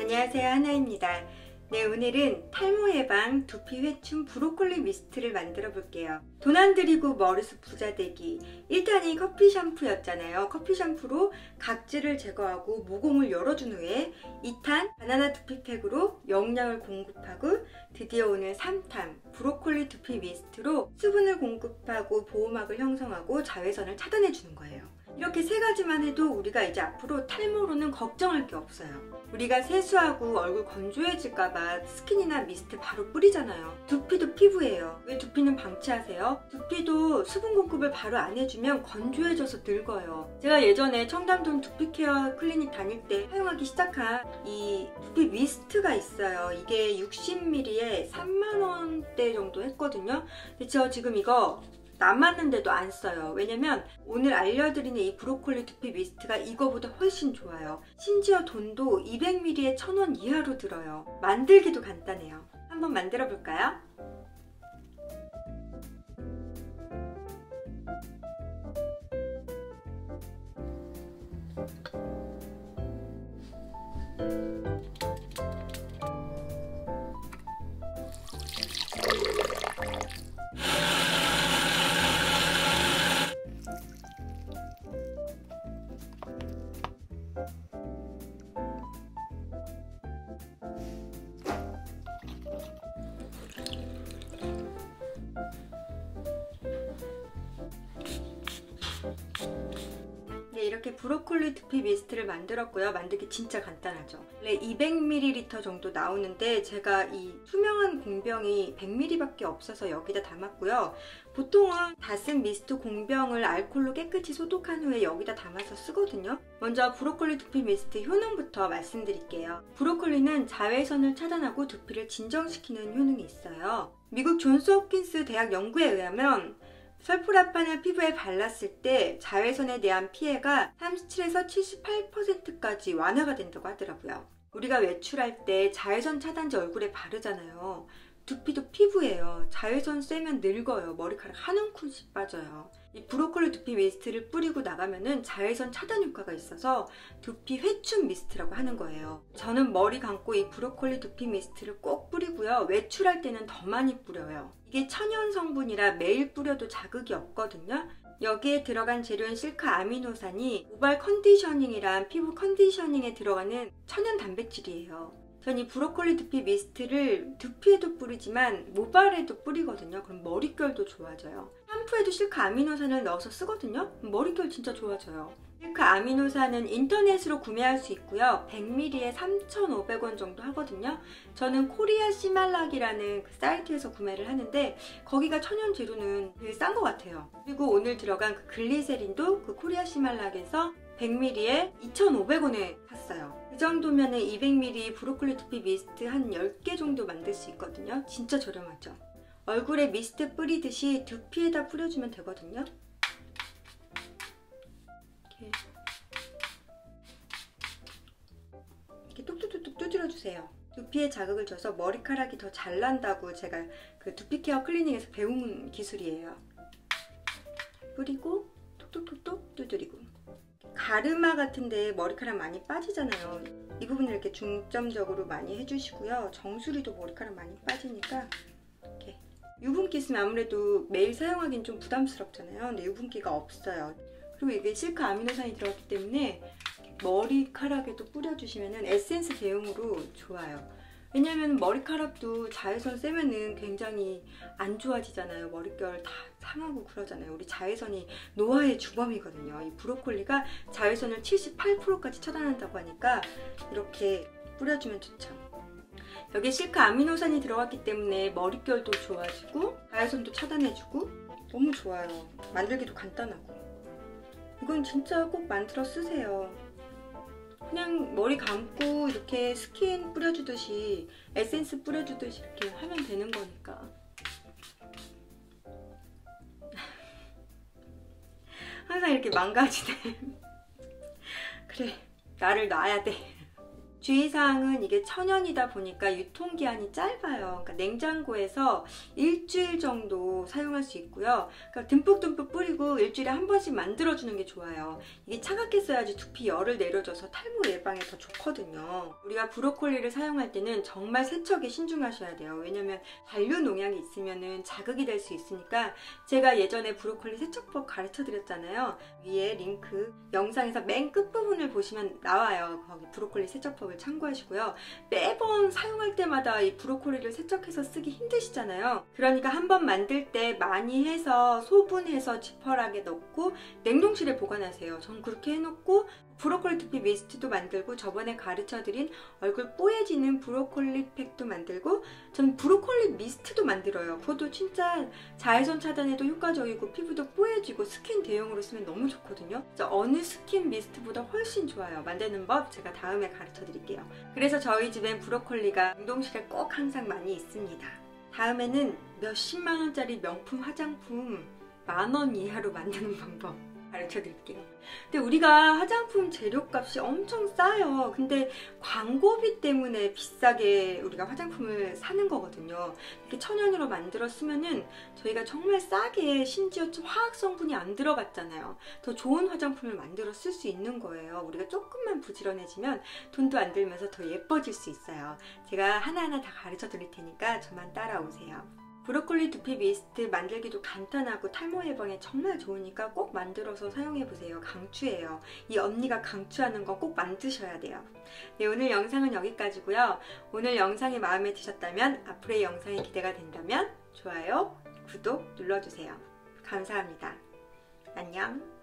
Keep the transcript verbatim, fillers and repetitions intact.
안녕하세요, 하나입니다. 네, 오늘은 탈모 예방 두피 회춘 브로콜리 미스트를 만들어 볼게요. 돈 안 들이고 머리숱 부자 되기. 일 탄이 커피 샴푸였잖아요. 커피 샴푸로 각질을 제거하고 모공을 열어준 후에 이 탄 바나나 두피팩으로 영양을 공급하고 드디어 오늘 삼 탄 브로콜리 두피 미스트로 수분을 공급하고 보호막을 형성하고 자외선을 차단해 주는 거예요. 이렇게 세 가지만 해도 우리가 이제 앞으로 탈모로는 걱정할 게 없어요. 우리가 세수하고 얼굴 건조해질까봐 스킨이나 미스트 바로 뿌리잖아요. 두피도 피부예요. 왜 두피는 방치하세요? 두피도 수분 공급을 바로 안 해주면 건조해져서 늙어요. 제가 예전에 청담동 두피케어 클리닉 다닐 때 사용하기 시작한 이 두피 미스트가 있어요. 이게 육십 밀리리터에 삼만 원대 정도 했거든요. 근데 저 지금 이거 남았는데도 안 써요. 왜냐면 오늘 알려드리는 이 브로콜리 두피 미스트가 이거보다 훨씬 좋아요. 심지어 돈도 이백 밀리리터에 천 원 이하로 들어요. 만들기도 간단해요. 한번 만들어 볼까요? 네, 이렇게 브로콜리 두피 미스트를 만들었고요. 만들기 진짜 간단하죠. 원래 이백 밀리리터 정도 나오는데 제가 이 투명한 공병이 백 밀리리터밖에 없어서 여기다 담았고요. 보통은 다 쓴 미스트 공병을 알콜로 깨끗이 소독한 후에 여기다 담아서 쓰거든요. 먼저 브로콜리 두피 미스트 효능부터 말씀드릴게요. 브로콜리는 자외선을 차단하고 두피를 진정시키는 효능이 있어요. 미국 존스 홉킨스 대학 연구에 의하면 설프라판을 피부에 발랐을 때 자외선에 대한 피해가 삼십칠에서 칠십팔 퍼센트까지 완화가 된다고 하더라고요. 우리가 외출할 때 자외선 차단제 얼굴에 바르잖아요. 두피도 피부예요. 자외선 쐬면 늙어요. 머리카락 한 움큼씩 빠져요. 이 브로콜리 두피 미스트를 뿌리고 나가면은 자외선 차단 효과가 있어서 두피 회춘 미스트라고 하는 거예요. 저는 머리 감고 이 브로콜리 두피 미스트를 꼭 뿌리고요. 외출할 때는 더 많이 뿌려요. 이게 천연 성분이라 매일 뿌려도 자극이 없거든요. 여기에 들어간 재료인 실카 아미노산이 모발 컨디셔닝이란 피부 컨디셔닝에 들어가는 천연 단백질이에요. 전 이 브로콜리 두피 미스트를 두피에도 뿌리지만 모발에도 뿌리거든요. 그럼 머릿결도 좋아져요. 샴푸에도 실카 아미노산을 넣어서 쓰거든요. 머릿결 진짜 좋아져요. 실카 아미노산은 인터넷으로 구매할 수 있고요. 백 밀리리터에 삼천오백 원 정도 하거든요. 저는 코리아 시말락이라는 그 사이트에서 구매를 하는데 거기가 천연 재료는 되게 싼 것 같아요. 그리고 오늘 들어간 그 글리세린도 그 코리아 시말락에서 백 밀리리터에 이천오백 원에 샀어요. 그 정도면 이백 밀리리터 브로콜리 두피 미스트 한 열 개 정도 만들 수 있거든요. 진짜 저렴하죠. 얼굴에 미스트 뿌리듯이 두피에다 뿌려주면 되거든요. 이렇게, 이렇게 뚝뚝뚝뚝 두드려주세요. 두피에 자극을 줘서 머리카락이 더 잘 난다고 제가 그 두피케어 클리닉에서 배운 기술이에요. 뿌리고 톡톡톡톡 두드리고. 가르마 같은데 머리카락 많이 빠지잖아요. 이 부분을 이렇게 중점적으로 많이 해주시고요. 정수리도 머리카락 많이 빠지니까 이렇게. 유분기 있으면 아무래도 매일 사용하기는 좀 부담스럽잖아요. 근데 유분기가 없어요. 그리고 이게 실카 아미노산이 들어갔기 때문에 머리카락에도 뿌려주시면 에센스 대용으로 좋아요. 왜냐면 머리카락도 자외선 쐬면은 굉장히 안 좋아지잖아요. 머릿결 다 상하고 그러잖아요. 우리 자외선이 노화의 주범이거든요. 이 브로콜리가 자외선을 칠십팔 퍼센트까지 차단한다고 하니까 이렇게 뿌려주면 좋죠. 여기에 실카 아미노산이 들어갔기 때문에 머릿결도 좋아지고 자외선도 차단해주고 너무 좋아요. 만들기도 간단하고. 이건 진짜 꼭 만들어 쓰세요. 그냥 머리 감고 이렇게 스킨 뿌려주듯이 에센스 뿌려주듯이 이렇게 하면 되는 거니까. 항상 이렇게 망가지네. 그래, 나를 놔야 돼. 주의사항은 이게 천연이다 보니까 유통기한이 짧아요. 그러니까 냉장고에서 일주일 정도 사용할 수 있고요. 그러니까 듬뿍듬뿍 뿌리고 일주일에 한 번씩 만들어주는 게 좋아요. 이게 차갑게 써야지 두피 열을 내려줘서 탈모 예방에 더 좋거든요. 우리가 브로콜리를 사용할 때는 정말 세척에 신중하셔야 돼요. 왜냐면 잔류 농약이 있으면 자극이 될 수 있으니까 제가 예전에 브로콜리 세척법 가르쳐 드렸잖아요. 위에 링크 영상에서 맨 끝부분을 보시면 나와요. 거기 브로콜리 세척법을 참고하시고요. 매번 사용할 때마다 이 브로콜리를 세척해서 쓰기 힘드시잖아요. 그러니까 한번 만들 때 많이 해서 소분해서 지퍼락에 넣고 냉동실에 보관하세요. 전 그렇게 해놓고 브로콜리 두피 미스트도 만들고 저번에 가르쳐드린 얼굴 뽀얘지는 브로콜리 팩도 만들고 전 브로콜리 미스트도 만들어요. 그것도 진짜 자외선 차단에도 효과적이고 피부도 뽀얘지고 스킨 대용으로 쓰면 너무 좋거든요. 어느 스킨 미스트보다 훨씬 좋아요. 만드는 법 제가 다음에 가르쳐드릴게요. 그래서 저희 집엔 브로콜리가 냉동실에 꼭 항상 많이 있습니다. 다음에는 몇십만 원짜리 명품 화장품 만 원 이하로 만드는 방법 가르쳐 드릴게요. 근데 우리가 화장품 재료값이 엄청 싸요. 근데 광고비 때문에 비싸게 우리가 화장품을 사는 거거든요. 이렇게 천연으로 만들어 쓰면은 저희가 정말 싸게, 심지어 화학 성분이 안 들어갔잖아요. 더 좋은 화장품을 만들어 쓸 수 있는 거예요. 우리가 조금만 부지런해지면 돈도 안 들면서 더 예뻐질 수 있어요. 제가 하나하나 다 가르쳐 드릴 테니까 저만 따라오세요. 브로콜리 두피 미스트 만들기도 간단하고 탈모 예방에 정말 좋으니까 꼭 만들어서 사용해보세요. 강추해요. 이 언니가 강추하는 거 꼭 만드셔야 돼요. 네, 오늘 영상은 여기까지고요. 오늘 영상이 마음에 드셨다면, 앞으로의 영상이 기대가 된다면 좋아요, 구독 눌러주세요. 감사합니다. 안녕.